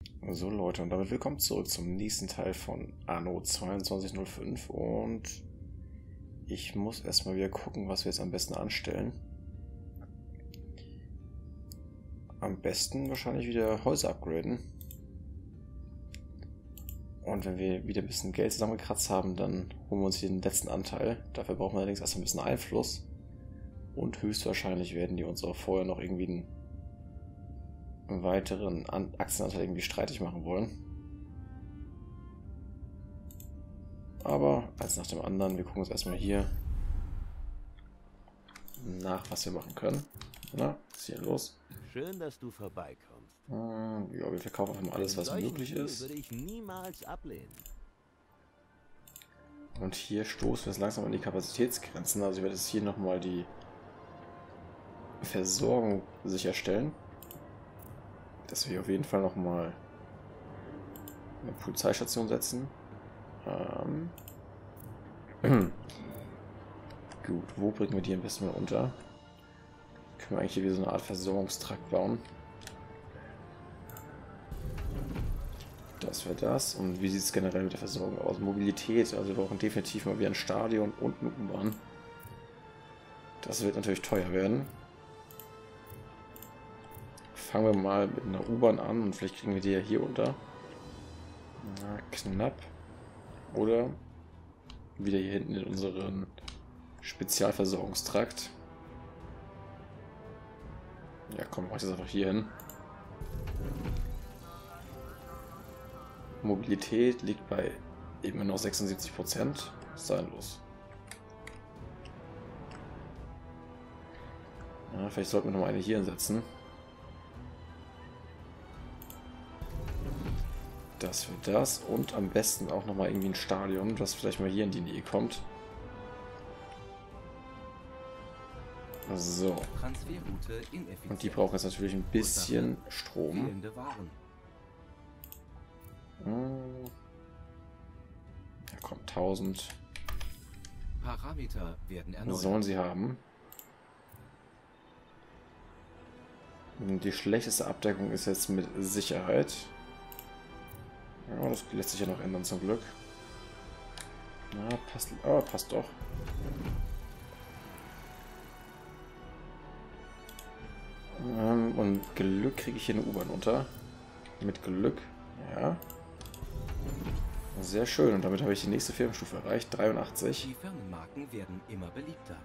So Leute, und damit willkommen zurück zum nächsten Teil von Anno 2205 und ich muss erstmal wieder gucken, was wir jetzt am besten anstellen. Am besten wahrscheinlich wieder Häuser upgraden. Und wenn wir wieder ein bisschen Geld zusammengekratzt haben, dann holen wir uns hier den letzten Anteil. Dafür brauchen wir allerdings erst ein bisschen Einfluss. Und höchstwahrscheinlich werden die uns auch vorher noch irgendwie einen weiteren Aktienanteil irgendwie streitig machen wollen. Aber eins nach dem anderen, wir gucken uns erstmal hier nach, was wir machen können. Na, was ist hier los? Schön, dass du vorbeikommst. Ja, wir verkaufen einfach mal alles, was möglich ist. Würde ich niemals ablehnen. Und hier stoßen wir jetzt langsam an die Kapazitätsgrenzen. Also ich werde jetzt hier nochmal die Versorgung sicherstellen. Dass wir hier auf jeden Fall nochmal eine Polizeistation setzen. Gut, wo bringen wir die am besten mal unter? Können wir eigentlich hier wieder so eine Art Versorgungstrakt bauen. Das wäre das. Und wie sieht es generell mit der Versorgung aus? Mobilität. Also wir brauchen definitiv mal wieder ein Stadion und eine U-Bahn. Das wird natürlich teuer werden. Fangen wir mal mit einer U-Bahn an und vielleicht kriegen wir die ja hier unter. Na, knapp. Oder wieder hier hinten in unseren Spezialversorgungstrakt. Ja, komm, mach das einfach hier hin. Mobilität liegt bei immer noch 76%. Was ist da denn los? Ja, vielleicht sollten wir noch mal eine hier hinsetzen. Das wird das. Und am besten auch noch mal irgendwie ein Stadion, das vielleicht mal hier in die Nähe kommt. So. Und die brauchen jetzt natürlich ein bisschen Strom. Ja, komm, 1000. Parameter werden erneuert. Sollen sie haben. Die schlechteste Abdeckung ist jetzt mit Sicherheit. Ja, das lässt sich ja noch ändern zum Glück. Na, passt, passt doch. Und Glück kriege ich hier eine U-Bahn unter. Mit Glück, ja. Sehr schön. Und damit habe ich die nächste Firmenstufe erreicht. 83. Die Firmenmarken werden immer beliebter.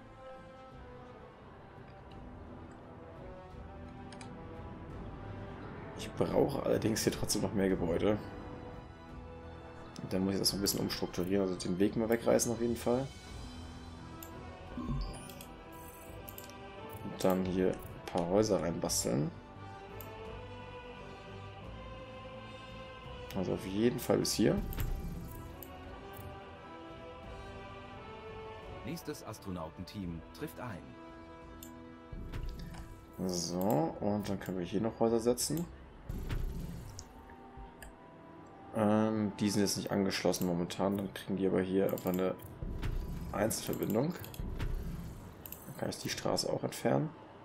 Ich brauche allerdings hier trotzdem noch mehr Gebäude. Und dann muss ich das noch ein bisschen umstrukturieren. Also den Weg mal wegreißen auf jeden Fall. Und dann hier ein paar Häuser reinbasteln. Also auf jeden Fall bis hier. Nächstes Astronautenteam trifft ein. So, und dann können wir hier noch Häuser setzen. Die sind jetzt nicht angeschlossen momentan, dann kriegen die aber hier einfach eine Einzelverbindung. Dann kann ich die Straße auch entfernen.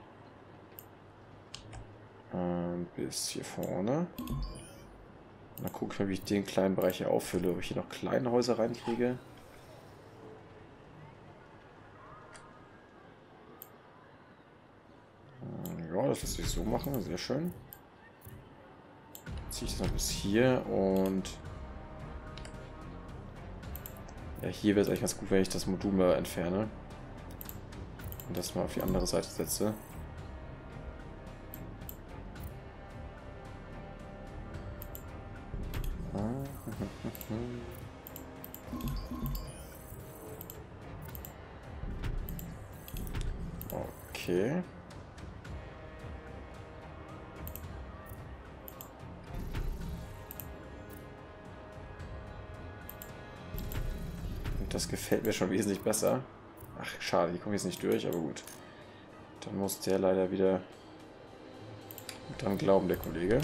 Bis hier vorne. Und dann gucke ich mal, wie ich den kleinen Bereich hier auffülle, ob ich hier noch kleine Häuser reinkriege. Ja, das lässt sich so machen, sehr schön. Ziehe ich das noch bis hier und ja, hier wäre es eigentlich ganz gut, wenn ich das Modul mal entferne und das mal auf die andere Seite setze. Okay. Das gefällt mir schon wesentlich besser. Ach, schade, die kommen jetzt nicht durch, aber gut. Dann muss der leider wieder dran glauben, der Kollege.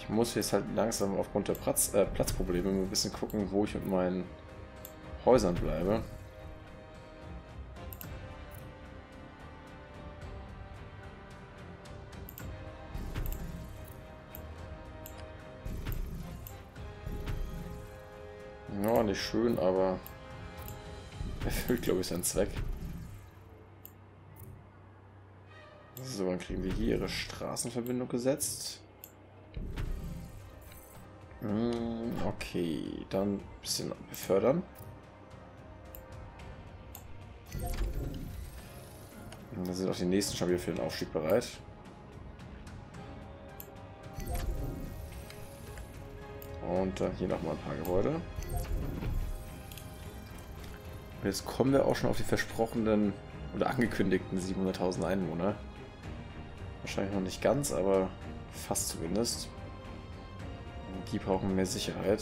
Ich muss jetzt halt langsam aufgrund der Platzprobleme ein bisschen gucken, wo ich mit meinen Häusern bleibe. Ja, nicht schön, aber erfüllt, glaube ich, seinen Zweck. So, dann kriegen wir hier ihre Straßenverbindung gesetzt. Okay, dann ein bisschen befördern. Und dann sind auch die nächsten schon wieder für den Aufstieg bereit. Und dann hier nochmal ein paar Gebäude. Und jetzt kommen wir auch schon auf die versprochenen oder angekündigten 700.000 Einwohner. Wahrscheinlich noch nicht ganz, aber fast zumindest. Die brauchen mehr Sicherheit.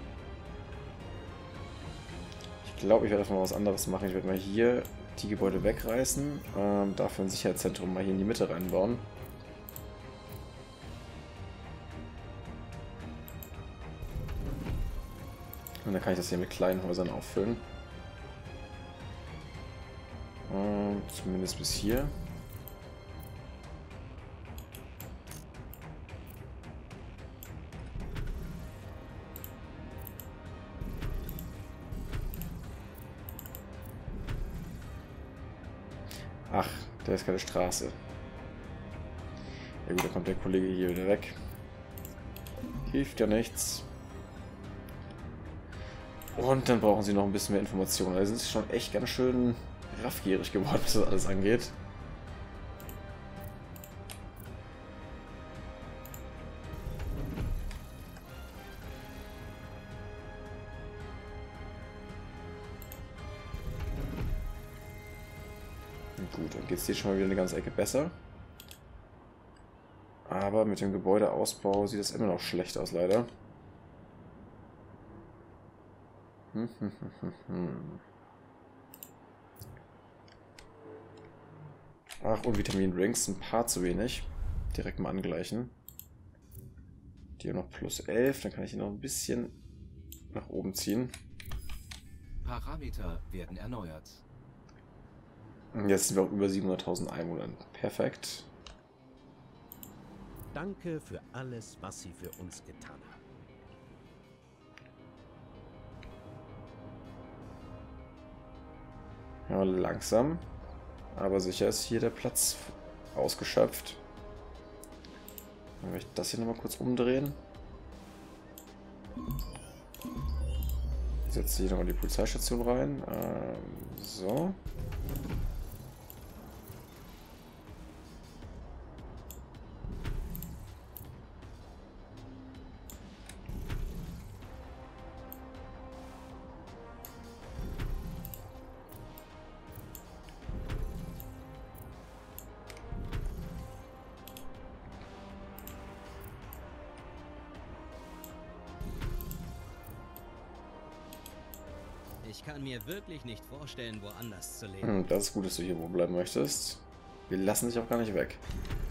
Ich glaube, ich werde einfach mal was anderes machen. Ich werde mal hier die Gebäude wegreißen. Dafür ein Sicherheitszentrum mal hier in die Mitte reinbauen. Und dann kann ich das hier mit kleinen Häusern auffüllen. Zumindest bis hier. Ach, da ist keine Straße. Ja gut, da kommt der Kollege hier wieder weg. Hilft ja nichts. Und dann brauchen sie noch ein bisschen mehr Informationen. Also sind sie schon echt ganz schön raffgierig geworden, was das alles angeht. Gut, dann geht es hier schon mal wieder eine ganze Ecke besser. Aber mit dem Gebäudeausbau sieht es immer noch schlecht aus, leider. Ach, und Vitamin-Drinks, ein paar zu wenig. Direkt mal angleichen. Die haben noch plus 11, dann kann ich ihn noch ein bisschen nach oben ziehen. Parameter werden erneuert. Und jetzt sind wir auch über 700.000 Einwohnern. Perfekt. Danke für alles, was Sie für uns getan haben. Ja, langsam, aber sicher ist hier der Platz ausgeschöpft. Dann werde ich das hier nochmal kurz umdrehen. Setze hier nochmal die Polizeistation rein. So. Ich kann mir wirklich nicht vorstellen, woanders zu leben. Das ist gut, dass du hier wo bleiben möchtest. Wir lassen dich auch gar nicht weg.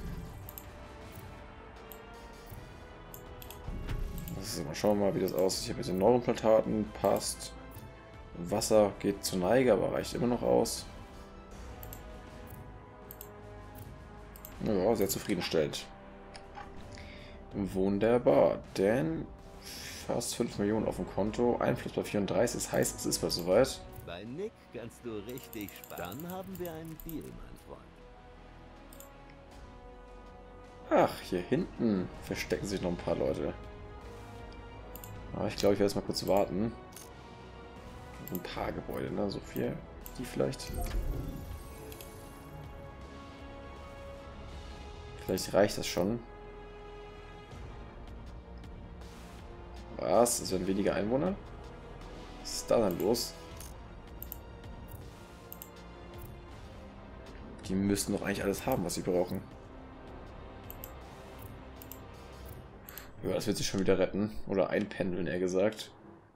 So, mal schauen wir mal, wie das aussieht. Hier mit den Neuronplantaten passt. Wasser geht zur Neige, aber reicht immer noch aus. Ja, sehr zufriedenstellend. Wunderbar, denn fast 5 Millionen auf dem Konto, Einfluss bei 34, das heißt, es ist bald soweit. Bei Nick kannst du richtig sparen. Dann haben wir einen Deal, mein Freund. Ach, hier hinten verstecken sich noch ein paar Leute. Aber ich glaube, ich werde jetzt mal kurz warten. Ein paar Gebäude, ne? So viel. Die vielleicht. Vielleicht reicht das schon. Was? Es werden weniger Einwohner? Was ist da denn los? Die müssten doch eigentlich alles haben, was sie brauchen. Ja, das wird sich schon wieder retten. Oder einpendeln, eher gesagt.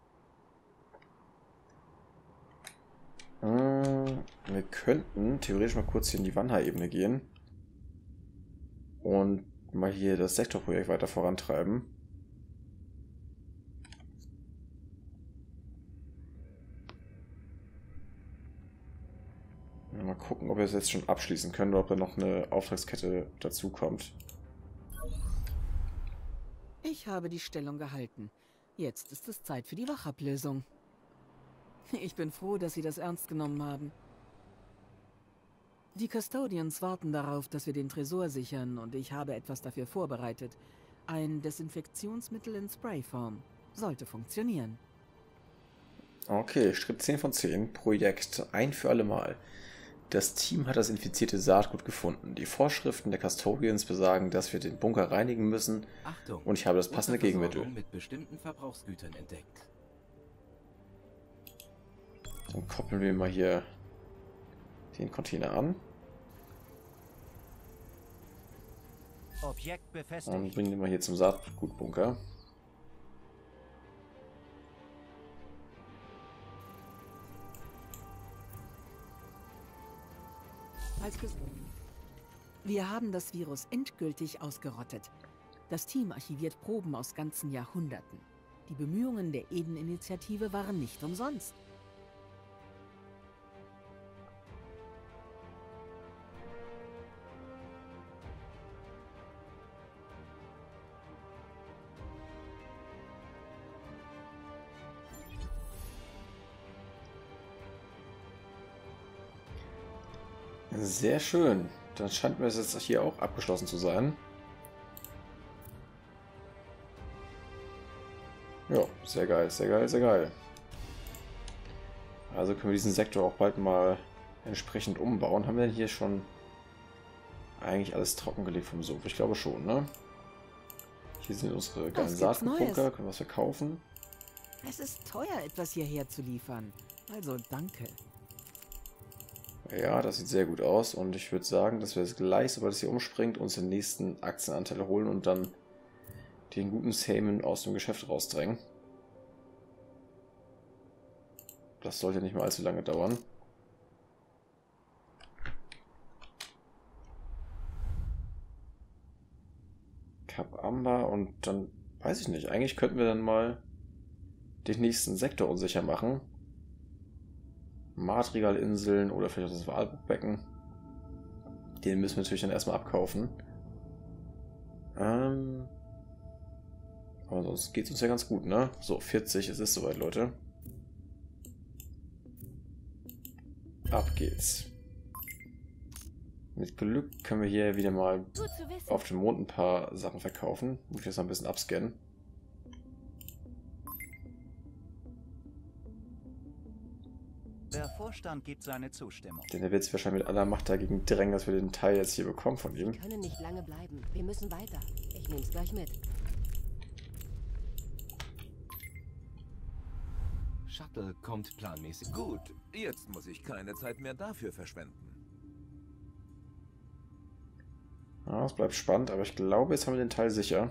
Wir könnten theoretisch mal kurz hier in die Wanha-Ebene gehen. Und mal hier das Sektorprojekt weiter vorantreiben. Mal gucken, ob wir es jetzt schon abschließen können oder ob da noch eine Auftragskette dazu kommt. Ich habe die Stellung gehalten. Jetzt ist es Zeit für die Wachablösung. Ich bin froh, dass Sie das ernst genommen haben. Die Custodians warten darauf, dass wir den Tresor sichern, und ich habe etwas dafür vorbereitet. Ein Desinfektionsmittel in Sprayform. Sollte funktionieren. Okay, Schritt 10 von 10. Projekt ein für alle Mal. Das Team hat das infizierte Saatgut gefunden. Die Vorschriften der Custodians besagen, dass wir den Bunker reinigen müssen. Achtung, Und ich habe das passende Gegenmittel. mit bestimmten Verbrauchsgütern entdeckt. Dann koppeln wir mal hier den Container an. Objekt Und befestigt. bringen den mal hier zum Saatgutbunker. Wir haben das Virus endgültig ausgerottet. Das Team archiviert Proben aus ganzen Jahrhunderten. Die Bemühungen der Eden-Initiative waren nicht umsonst. Sehr schön. Dann scheint mir das jetzt hier auch abgeschlossen zu sein. Ja, sehr geil, sehr geil, sehr geil. Also können wir diesen Sektor auch bald mal entsprechend umbauen. Haben wir denn hier schon eigentlich alles trockengelegt vom Sumpf? Ich glaube schon, ne? Hier sind unsere geilen gibt's Saatgutbunker, Neues? können wir was verkaufen. Es ist teuer, etwas hierher zu liefern. Also danke. Ja, das sieht sehr gut aus und ich würde sagen, dass wir jetzt gleich, sobald es hier umspringt, uns den nächsten Aktienanteil holen und dann den guten Samen aus dem Geschäft rausdrängen. Das sollte nicht mehr allzu lange dauern. Kap Amber und dann, weiß ich nicht, eigentlich könnten wir dann mal den nächsten Sektor unsicher machen. Madrigal-Inseln oder vielleicht auch das Walburgbecken. Den müssen wir natürlich dann erstmal abkaufen. Aber sonst geht es uns ja ganz gut, ne? So, 40, es ist soweit, Leute. Ab geht's. Mit Glück können wir hier wieder mal auf dem Mond ein paar Sachen verkaufen. Muss ich jetzt noch ein bisschen abscannen. Der Vorstand gibt seine Zustimmung. Denn er wird sich wahrscheinlich mit aller Macht dagegen drängen, dass wir den Teil jetzt hier bekommen von ihm. Wir können nicht lange bleiben. Wir müssen weiter. Ich nehm's gleich mit. Shuttle kommt planmäßig. Gut, jetzt muss ich keine Zeit mehr dafür verschwenden. Ja, es bleibt spannend, aber ich glaube, jetzt haben wir den Teil sicher.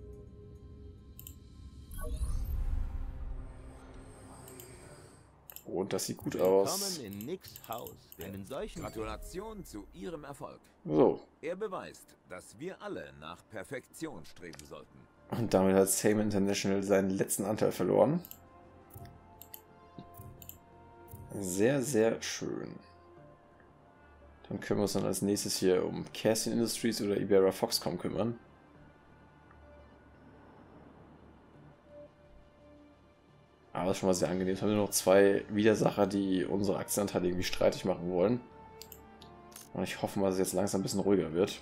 Und das sieht gut aus. Willkommen in Nicks Haus. Einen solchen Gratulation zu Ihrem Erfolg. So, Er beweist, dass wir alle nach Perfektion streben sollten. und damit hat Same International seinen letzten Anteil verloren. Sehr, sehr schön. Dann können wir uns dann als nächstes hier um Kerstin Industries oder Iberra Foxconn kümmern. Aber das ist schon mal sehr angenehm. Jetzt haben wir noch zwei Widersacher, die unsere Aktienanteile irgendwie streitig machen wollen. Und ich hoffe mal, dass es jetzt langsam ein bisschen ruhiger wird.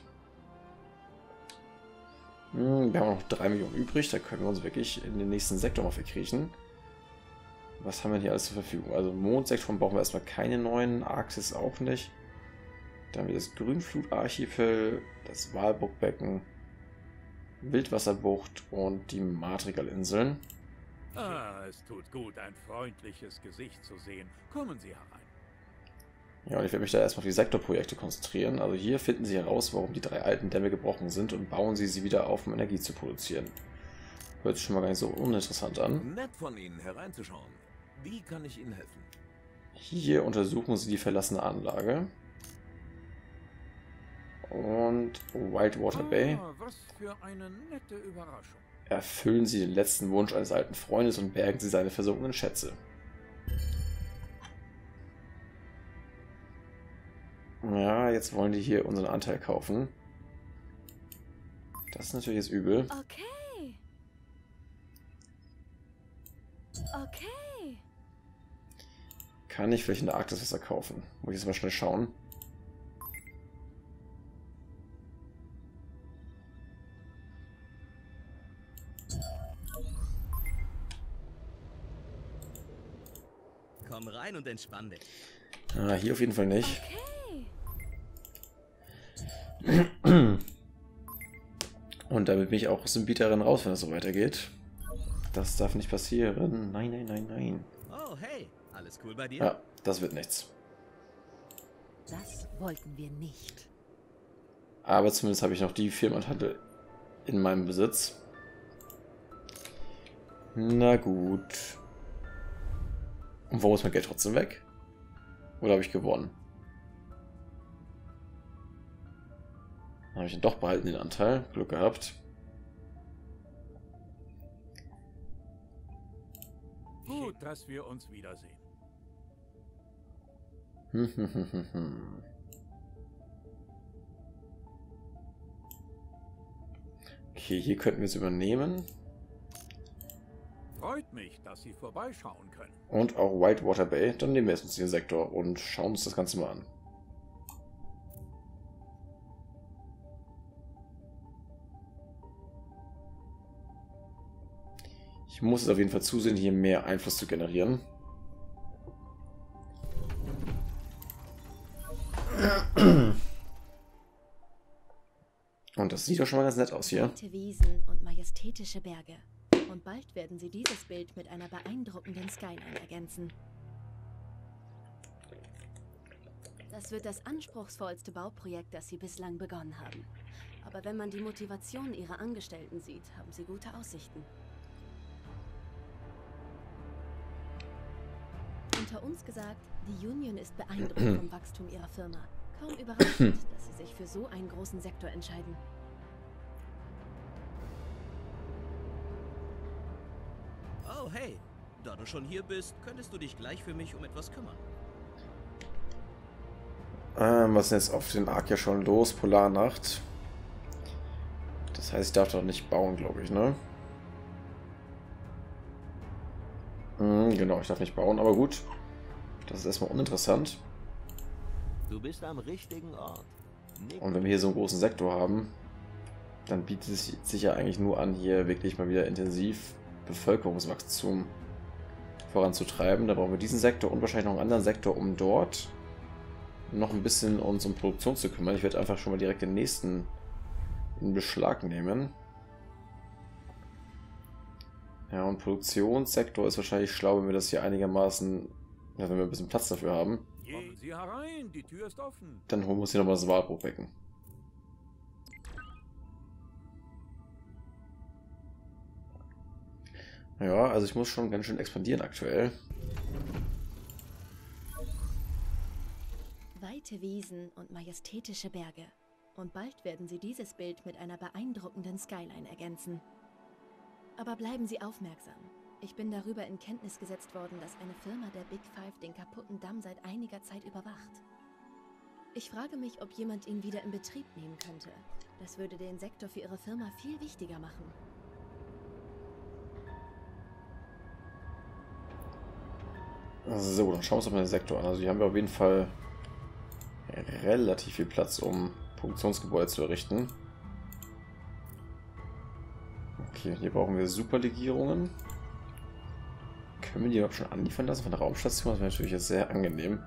Wir haben noch 3 Millionen übrig. Da können wir uns wirklich in den nächsten Sektor mal verkriechen. Was haben wir hier alles zur Verfügung? Also Mondsektoren brauchen wir erstmal keine neuen. Arktis auch nicht. Dann haben wir das Grünflutarchipel, das Walburgbecken, Wildwasserbucht und die Madrigal-Inseln. Ah, es tut gut, ein freundliches Gesicht zu sehen. Kommen Sie herein. Ja, und ich werde mich da erstmal auf die Sektorprojekte konzentrieren. Also hier finden Sie heraus, warum die 3 alten Dämme gebrochen sind und bauen Sie sie wieder auf, um Energie zu produzieren. Hört sich schon mal gar nicht so uninteressant an. Nett von Ihnen hereinzuschauen. Wie kann ich Ihnen helfen? Hier untersuchen Sie die verlassene Anlage. Und Wildwater Bay. Was für eine nette Überraschung. Erfüllen Sie den letzten Wunsch eines alten Freundes und bergen Sie seine versunkenen Schätze. Ja, jetzt wollen die hier unseren Anteil kaufen. Das ist natürlich jetzt übel. Okay. Okay. Kann ich vielleicht in der Arktis was kaufen? Muss ich jetzt mal schnell schauen. Komm rein und entspann dich. Ah, hier auf jeden Fall nicht. Okay. Und damit bin ich auch aus dem Bieterrennen raus, wenn das so weitergeht. Das darf nicht passieren. Nein, nein, nein, nein. Oh, hey. Alles cool bei dir? Ja, das wird nichts. Das wollten wir nicht. Aber zumindest habe ich noch die Firmenanteile in meinem Besitz. Na gut. Und warum ist mein Geld trotzdem weg? Oder habe ich gewonnen? Dann habe ich ihn doch behalten, den Anteil. Glück gehabt. Gut, dass wir uns wiedersehen. Okay, hier könnten wir es übernehmen. Freut mich, dass Sie vorbeischauen können. Und auch Whitewater Bay. Dann nehmen wir jetzt uns den Sektor und schauen uns das Ganze mal an. Ich muss jetzt auf jeden Fall zusehen, hier mehr Einfluss zu generieren. Und das sieht doch schon mal ganz nett aus hier. Weite Wiesen und majestätische Berge. Und bald werden sie dieses Bild mit einer beeindruckenden Skyline ergänzen. Das wird das anspruchsvollste Bauprojekt, das sie bislang begonnen haben. Aber wenn man die Motivation ihrer Angestellten sieht, haben sie gute Aussichten. Unter uns gesagt, die Union ist beeindruckt vom Wachstum ihrer Firma. Kaum überraschend, dass sie sich für so einen großen Sektor entscheiden. Oh, hey. Da du schon hier bist, könntest du dich gleich für mich um etwas kümmern. Was ist jetzt auf den Ark ja schon los? Polarnacht. Das heißt, ich darf doch nicht bauen, glaube ich, ne? Genau, ich darf nicht bauen, aber gut. Das ist erstmal uninteressant. Du bist am richtigen Ort. Und wenn wir hier so einen großen Sektor haben, dann bietet es sich ja eigentlich nur an, hier wirklich mal wieder intensiv Bevölkerungswachstum voranzutreiben. Da brauchen wir diesen Sektor und wahrscheinlich noch einen anderen Sektor, um dort noch ein bisschen uns um Produktion zu kümmern. Ich werde einfach schon mal direkt den nächsten in Beschlag nehmen. Ja, und Produktionssektor ist wahrscheinlich schlau, wenn wir das hier einigermaßen, ja, wenn wir ein bisschen Platz dafür haben. Kommen Sie herein, die Tür ist offen. Dann holen wir uns hier nochmal das Walbruchbecken. Ja, also ich muss schon ganz schön expandieren aktuell. Weite Wiesen und majestätische Berge. Und bald werden sie dieses Bild mit einer beeindruckenden Skyline ergänzen. Aber bleiben Sie aufmerksam. Ich bin darüber in Kenntnis gesetzt worden, dass eine Firma der Big Five den kaputten Damm seit einiger Zeit überwacht. Ich frage mich, ob jemand ihn wieder in Betrieb nehmen könnte. Das würde den Sektor für Ihre Firma viel wichtiger machen. So, dann schauen wir uns doch mal den Sektor an. Also hier haben wir auf jeden Fall relativ viel Platz, um Produktionsgebäude zu errichten. Okay, hier brauchen wir Superlegierungen. Können wir die überhaupt schon anliefern lassen von der Raumstation? Das wäre natürlich jetzt sehr angenehm.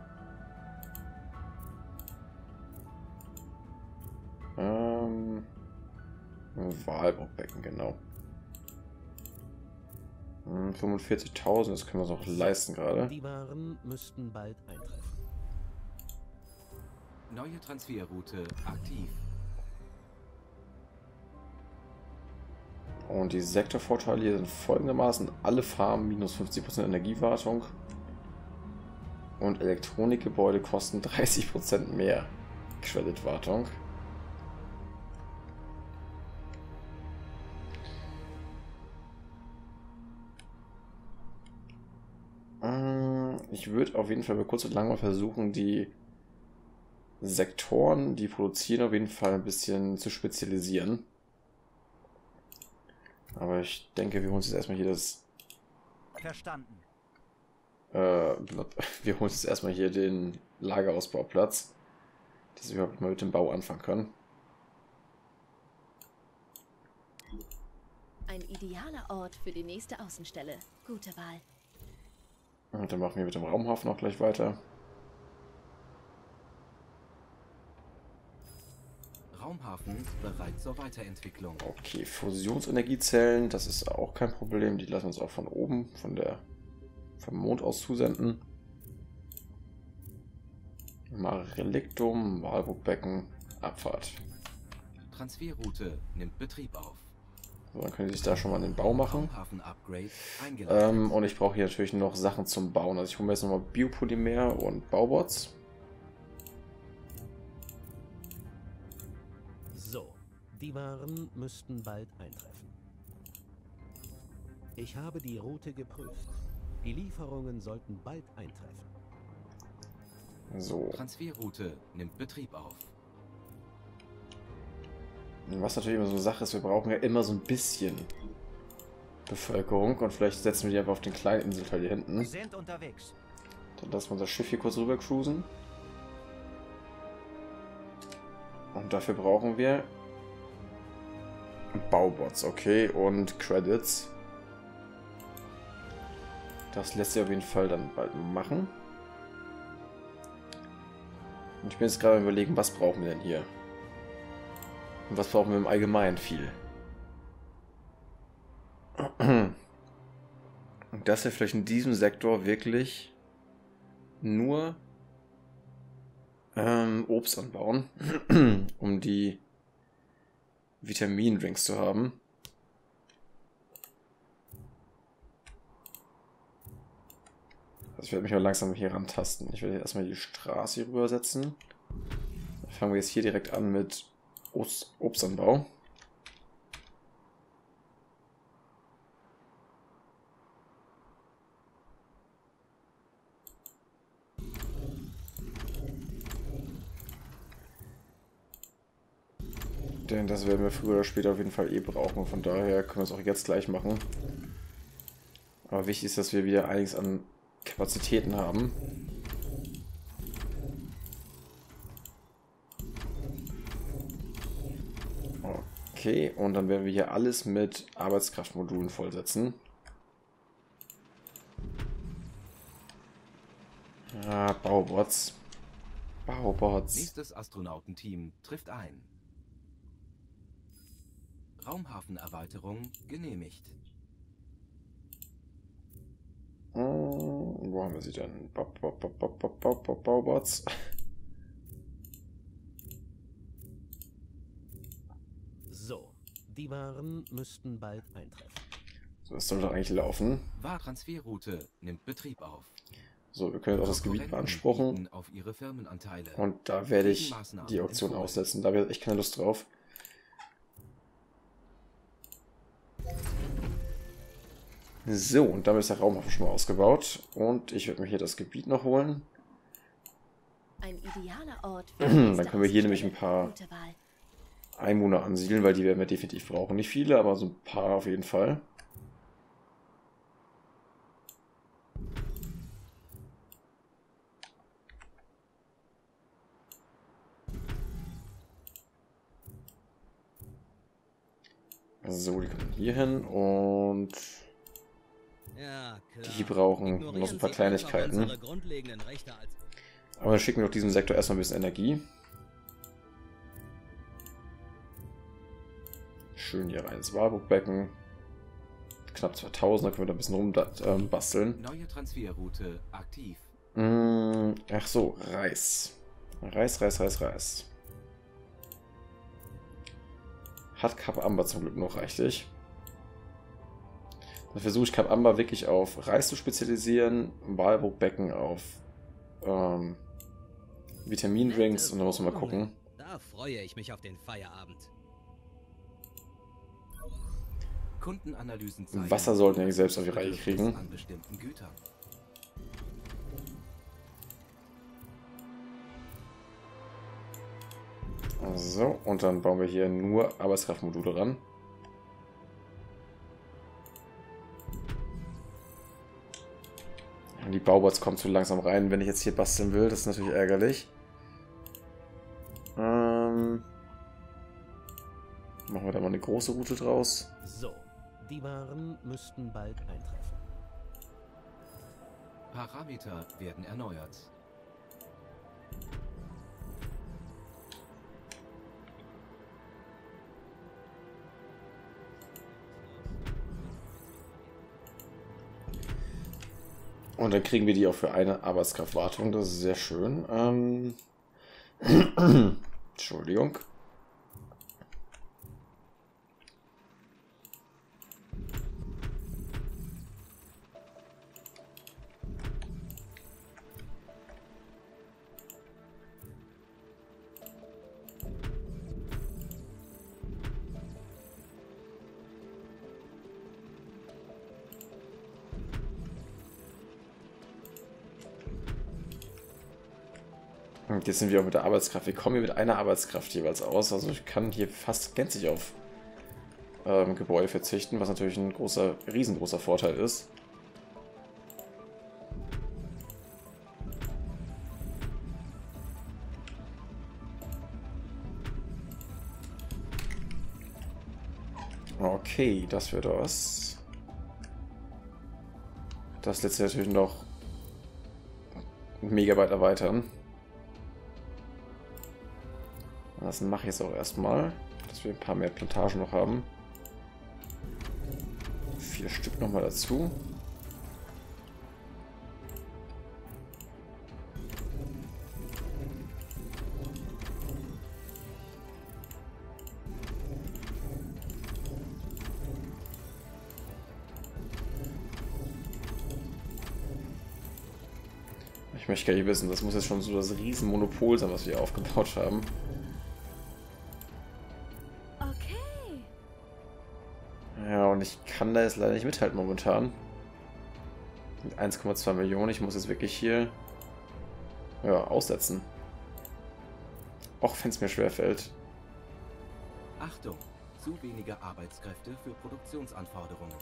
Walbruchbecken, genau. 45.000, das können wir uns auch leisten gerade. Die Waren müssten bald eintreffen. Neue Transferroute aktiv. Und die Sektorvorteile hier sind folgendermaßen: alle Farmen minus 50% Energiewartung und Elektronikgebäude kosten 30% mehr Creditwartung. Ich würde auf jeden Fall mal kurz und lang mal versuchen, die Sektoren, die produzieren, auf jeden Fall ein bisschen zu spezialisieren. Aber ich denke, wir holen uns jetzt erstmal hier das... Verstanden. Wir holen uns jetzt erstmal hier den Lagerausbauplatz, dass wir überhaupt mal mit dem Bau anfangen können. Ein idealer Ort für die nächste Außenstelle. Gute Wahl. Und dann machen wir mit dem Raumhafen auch gleich weiter. Raumhafen bereit zur Weiterentwicklung. Okay, Fusionsenergiezellen, das ist auch kein Problem. Die lassen uns auch von oben, vom Mond aus zusenden. Reliktum, Walburgbecken, Abfahrt. Transferroute nimmt Betrieb auf. So, dann können Sie sich da schon mal den Bau machen. Raumhafen-Upgrade eingeleitet. Und ich brauche hier natürlich noch Sachen zum Bauen. Also ich hole mir jetzt nochmal Biopolymer und Baubots. So, die Waren müssten bald eintreffen. Ich habe die Route geprüft. Die Lieferungen sollten bald eintreffen. So. Transferroute nimmt Betrieb auf. Was natürlich immer so eine Sache ist, wir brauchen ja immer so ein bisschen Bevölkerung und vielleicht setzen wir die einfach auf den kleinen Inselteil hier hinten. Wir sind unterwegs. Dann lassen wir unser Schiff hier kurz rüber cruisen. Und dafür brauchen wir Baubots, okay, und Credits. Das lässt sich auf jeden Fall dann bald machen. Und ich bin jetzt gerade überlegen, was brauchen wir denn hier? Und was brauchen wir im Allgemeinen viel? Und dass wir vielleicht in diesem Sektor wirklich nur Obst anbauen, um die Vitamindrinks zu haben. Also ich werde mich mal langsam hier rantasten. Ich werde erstmal die Straße hier rübersetzen. Dann fangen wir jetzt hier direkt an mit Obstanbau. Denn das werden wir früher oder später auf jeden Fall brauchen. Von daher können wir es auch jetzt gleich machen. Aber wichtig ist, dass wir wieder einiges an Kapazitäten haben. Okay, und dann werden wir hier alles mit Arbeitskraftmodulen vollsetzen. Ah, Baubots. Baubots. Nächstes Astronautenteam trifft ein. Raumhafenerweiterung genehmigt. Wo haben wir sie denn? Baubots. So, die Waren müssten bald eintreffen. So, das soll doch eigentlich laufen. Transferroute nimmt Betrieb auf. So, wir können jetzt auch das Gebiet beanspruchen. Auf ihre Firmenanteile. Und da werde ich die Auktion aussetzen. Da habe ich echt keine Lust drauf. So, und damit ist der Raumhafen schon mal ausgebaut. Und ich werde mir hier das Gebiet noch holen. Ein idealer Ort für Dann können wir hier nämlich ein paar Einwohner ansiedeln, weil die werden wir definitiv brauchen. Nicht viele, aber so ein paar auf jeden Fall. So, die kommen hier hin und ja, klar. die brauchen noch so ein paar Kleinigkeiten. Aber dann schicken wir auf diesem Sektor erstmal ein bisschen Energie. Schön hier rein ins Warburgbecken. Knapp 2000, da können wir da ein bisschen rumbasteln. Neue Transferroute aktiv. Ach so, Reis. Reis. Hat Cap Amber zum Glück noch reichlich. Dann versuche ich Cap Amber wirklich auf Reis zu spezialisieren, Walburgbecken auf Vitamindrinks und dann muss man mal gucken. Da freue ich mich auf den Feierabend. Kundenanalysen zeigen, Wasser sollten wir selbst auf die Reihe kriegen. an bestimmten Gütern. So, und dann bauen wir hier nur Arbeitskraftmodule ran. Die Baubots kommen zu langsam rein, wenn ich jetzt hier basteln will. Das ist natürlich ärgerlich. Machen wir da mal eine große Route draus. So, die Waren müssten bald eintreffen. Parameter werden erneuert. Und dann kriegen wir die auch für eine Arbeitskraftwartung. Das ist sehr schön. Entschuldigung. Und jetzt sind wir auch mit der Arbeitskraft. Wir kommen hier mit einer Arbeitskraft jeweils aus. Also ich kann hier fast gänzlich auf Gebäude verzichten, was natürlich ein riesengroßer Vorteil ist. Okay, das wird das. Das lässt sich natürlich noch mega weit erweitern. Das mache ich jetzt auch erstmal, dass wir ein paar mehr Plantagen noch haben. 4 Stück nochmal dazu. Ich möchte gar nicht wissen, das muss jetzt schon so das Riesenmonopol sein, was wir aufgebaut haben. Ja, und ich kann da jetzt leider nicht mithalten momentan. Mit 1,2 Millionen. Ich muss jetzt wirklich hier aussetzen. Auch wenn es mir schwerfällt. Achtung, zu wenige Arbeitskräfte für Produktionsanforderungen.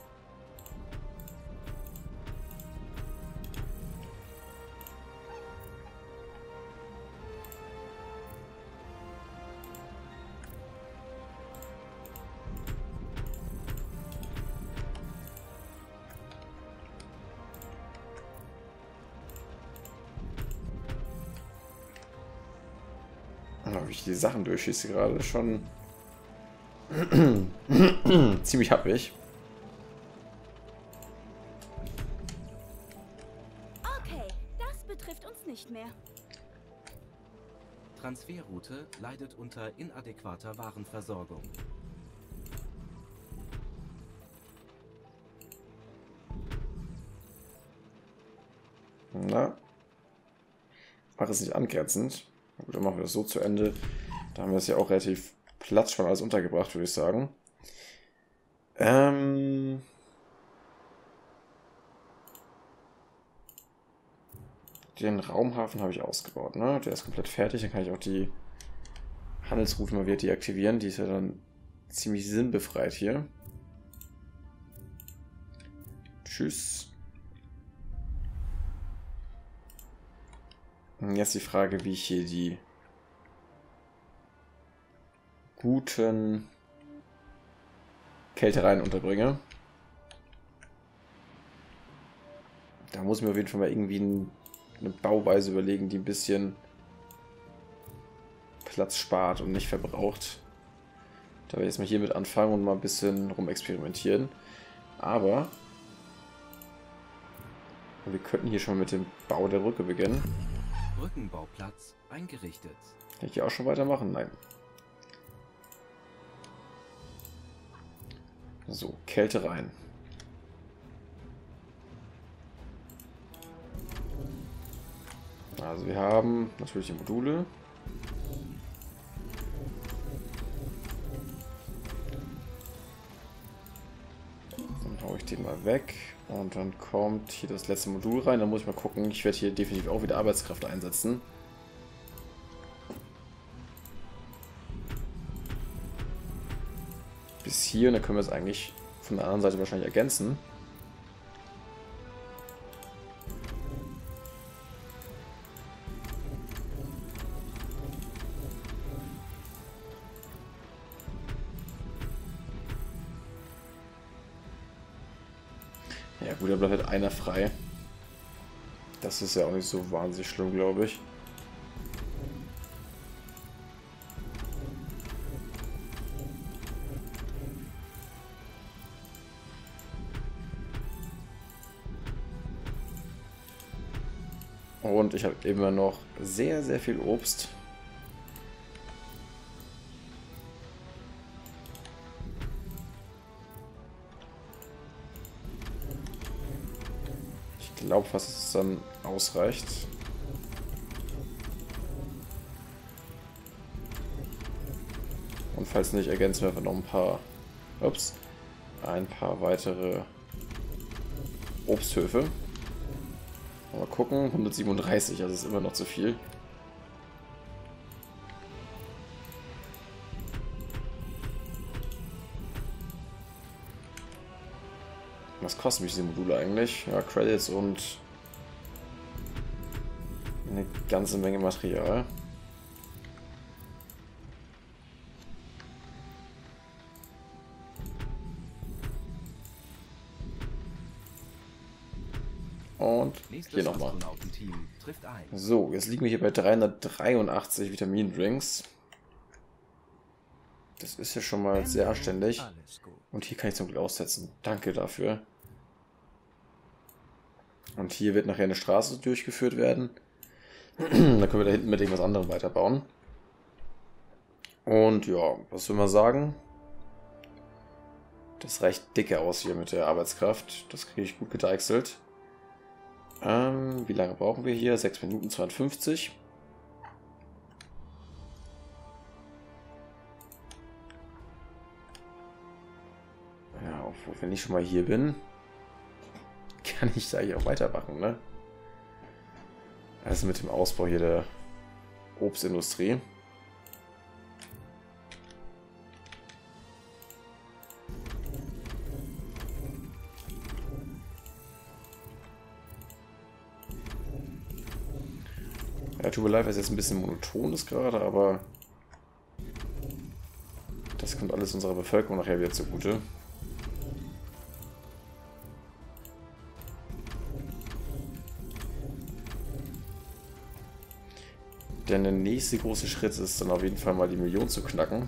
Wie ich die Sachen durchschieße gerade, schon ziemlich happig. Okay, das betrifft uns nicht mehr. Transferroute leidet unter inadäquater Warenversorgung. Na, mache es nicht angrenzend. Gut, dann machen wir das so zu Ende. Da haben wir es ja auch relativ Platz schon alles untergebracht, würde ich sagen. Den Raumhafen habe ich ausgebaut, ne? Der ist komplett fertig. Dann kann ich auch die Handelsroute mal wieder deaktivieren. Die ist ja dann ziemlich sinnbefreit hier. Tschüss. Jetzt die Frage, wie ich hier die guten Kältereien unterbringe. Da muss ich mir auf jeden Fall mal irgendwie eine Bauweise überlegen, die ein bisschen Platz spart und nicht verbraucht. Da werde ich jetzt mal hiermit anfangen und mal ein bisschen rumexperimentieren. Aber wir könnten hier schon mit dem Bau der Brücke beginnen. Brückenbauplatz eingerichtet. Kann ich hier auch schon weitermachen? Nein. So, Kälte rein. Also wir haben natürlich die Module. Dann haue ich den mal weg. Und dann kommt hier das letzte Modul rein. Dann muss ich mal gucken. Ich werde hier definitiv auch wieder Arbeitskraft einsetzen. bis hier und dann können wir es eigentlich von der anderen Seite wahrscheinlich ergänzen. Ja gut, da bleibt halt einer frei. Das ist ja auch nicht so wahnsinnig schlimm, glaube ich. Und ich habe immer noch sehr, sehr viel Obst. Ich glaube fast, dass es dann ausreicht. Und falls nicht, ergänzen wir einfach noch ein paar weitere Obsthöfe. Mal gucken, 137, also ist immer noch zu viel. Was kosten mich diese Module eigentlich? Ja, Credits und eine ganze Menge Material. Und hier nochmal. So, jetzt liegen wir hier bei 383 Vitamindrinks. Das ist ja schon mal sehr anständig. Und hier kann ich zum Glück aussetzen. Danke dafür. Und hier wird nachher eine Straße durchgeführt werden. Dann können wir da hinten mit irgendwas anderem weiterbauen. Und ja, was will man sagen? Das reicht dicke aus hier mit der Arbeitskraft. Das kriege ich gut gedeichselt. Wie lange brauchen wir hier? 6 Minuten 52. Ja, obwohl, wenn ich schon mal hier bin, kann ich da hier auch weitermachen, ne? Also mit dem Ausbau hier der Obstindustrie. Ja, tut mir leid, weil es jetzt ein bisschen monoton ist gerade, aber das kommt alles unserer Bevölkerung nachher wieder zugute. Denn der nächste große Schritt ist dann auf jeden Fall mal die Million zu knacken.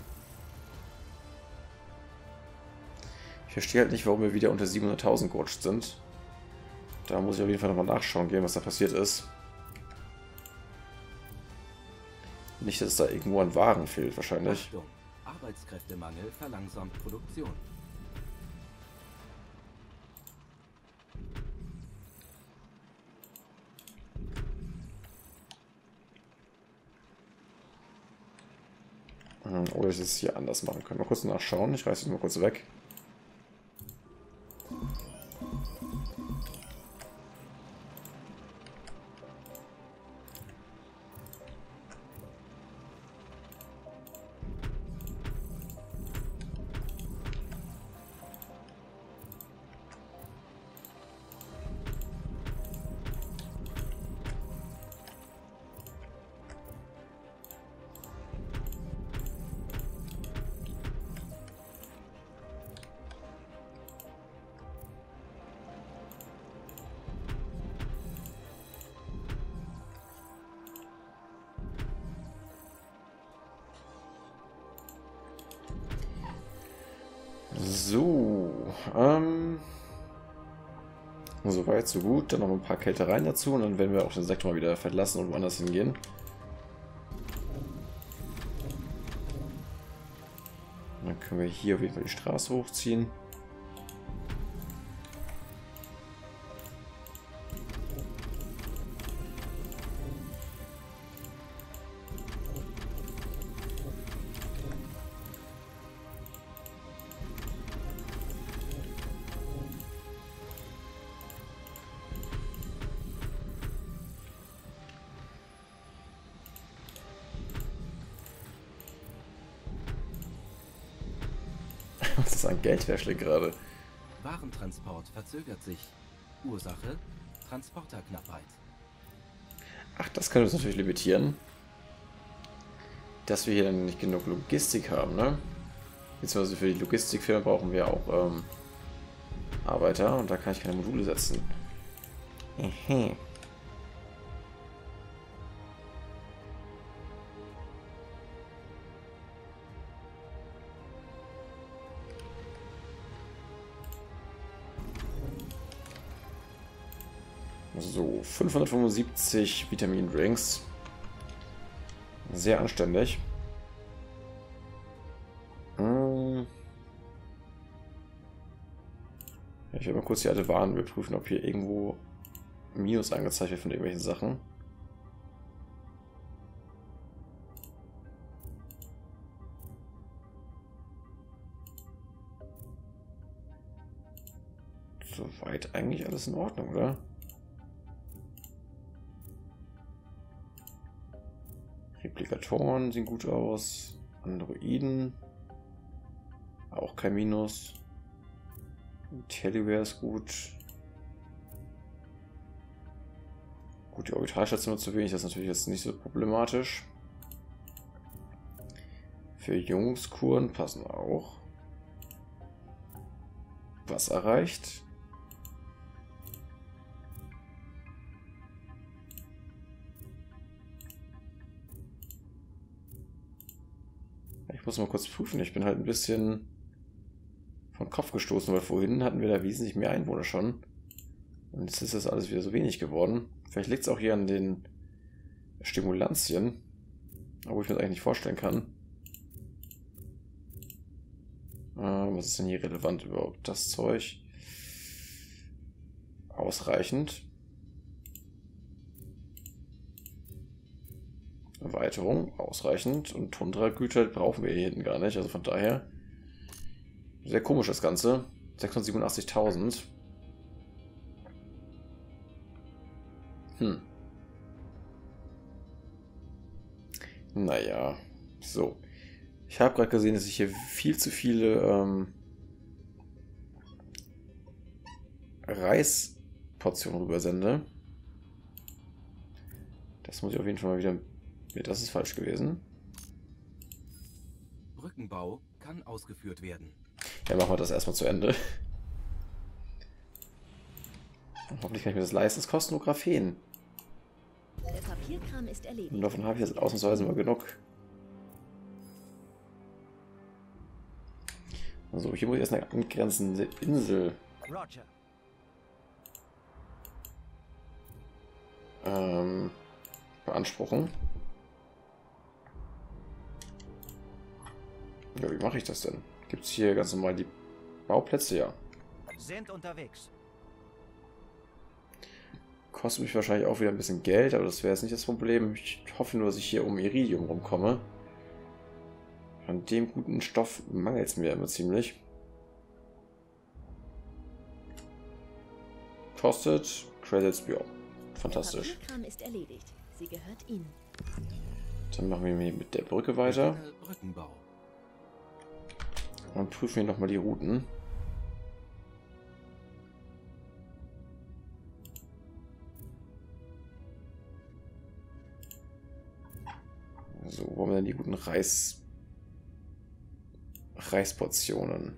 Ich verstehe halt nicht, warum wir wieder unter 700.000 gerutscht sind. Da muss ich auf jeden Fall nochmal nachschauen gehen, was da passiert ist. Nicht, dass da irgendwo an Waren fehlt, wahrscheinlich. Achtung, Arbeitskräftemangel verlangsamt Produktion. Oder ich es hier anders machen können. Mal kurz nachschauen. Ich reiße es mal kurz weg. So, soweit, so gut. Dann noch ein paar Kältereien dazu und dann werden wir auch den Sektor mal wieder verlassen und woanders hingehen. Dann können wir hier auf jeden Fall die Straße hochziehen. Was ist ein Geldwäschling gerade? Warentransport verzögert sich. Ursache: Transporterknappheit. Ach, das können wir uns natürlich limitieren. Dass wir hier dann nicht genug Logistik haben, ne? Beziehungsweise für die Logistikfirma brauchen wir auch Arbeiter und da kann ich keine Module setzen. So, 575 Vitamindrinks. Sehr anständig. Ich werde mal kurz die alte Waren überprüfen, ob hier irgendwo Minus angezeigt wird von irgendwelchen Sachen. Soweit eigentlich alles in Ordnung, oder? Replikatoren sehen gut aus. Androiden. Auch kein Minus. Tellyware ist gut. Gut, die Orbitalstation zu wenig, das ist natürlich jetzt nicht so problematisch. Für Jungskuren passen auch. Was erreicht? Ich muss mal kurz prüfen, ich bin halt ein bisschen vom Kopf gestoßen, weil vorhin hatten wir da wesentlich mehr Einwohner schon. Und jetzt ist das alles wieder so wenig geworden. Vielleicht liegt es auch hier an den Stimulantien, obwohl ich mir das eigentlich nicht vorstellen kann. Was ist denn hier relevant überhaupt? Das Zeug. Ausreichend. Erweiterung, ausreichend. Und Tundra-Güter brauchen wir hier hinten gar nicht. Also von daher sehr komisch das Ganze. 687.000. Naja, so. Ich habe gerade gesehen, dass ich hier viel zu viele Reisportionen rübersende. Das muss ich auf jeden Fall mal wieder... Das ist falsch gewesen. Brückenbau kann ausgeführt werden. Ja, machen wir das erstmal zu Ende. Und hoffentlich kann ich mir das leisten. Es kostet nur Graphen. Der Papierkram ist erledigt. Und davon habe ich jetzt ausnahmsweise mal genug. Also, hier muss ich erst eine angrenzende Insel beanspruchen. Ja, wie mache ich das denn? Gibt es hier ganz normal die Bauplätze? Ja. Sind unterwegs. Kostet mich wahrscheinlich auch wieder ein bisschen Geld, aber das wäre jetzt nicht das Problem. Ich hoffe nur, dass ich hier um Iridium rumkomme. An dem guten Stoff mangelt es mir immer ziemlich. Kostet Credits, ja. Fantastisch. Der Papierkram ist erledigt. Sie gehört Ihnen. Dann machen wir mit der Brücke weiter. Brückenbau. Und prüfen wir nochmal die Routen. So, wo haben wir denn die guten Reisportionen?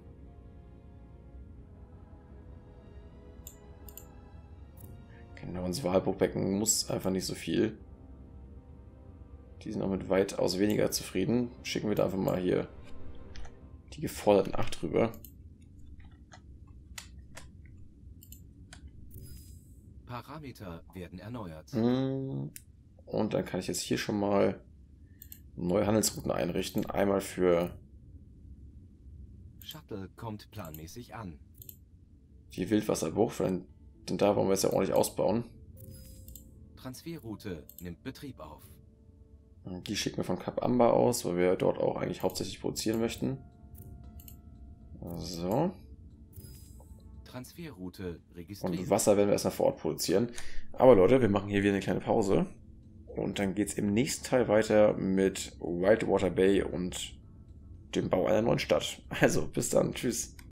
Genau, ins Walburgbecken muss einfach nicht so viel. Die sind auch mit weitaus weniger zufrieden. Schicken wir da einfach mal hier die geforderten 8 rüber. Parameter werden erneuert. Und dann kann ich jetzt hier schon mal neue Handelsrouten einrichten. Einmal für Shuttle kommt planmäßig an. die Wildwasserbucht, denn da wollen wir es ja ordentlich ausbauen. Transferroute nimmt Betrieb auf. Die schicken wir von Kap Amba aus, weil wir dort auch eigentlich hauptsächlich produzieren möchten. So. Transferroute registriert. Und Wasser werden wir erstmal vor Ort produzieren. Aber Leute, wir machen hier wieder eine kleine Pause. Und dann geht es im nächsten Teil weiter mit Whitewater Bay und dem Bau einer neuen Stadt. Also, bis dann. Tschüss.